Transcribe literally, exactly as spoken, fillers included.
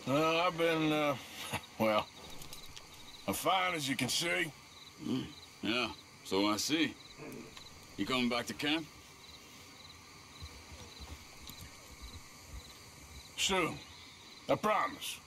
Uh, I've been, uh, well, I'm fine as you can see. Mm, yeah, so I see. You coming back to camp? Soon. I promise.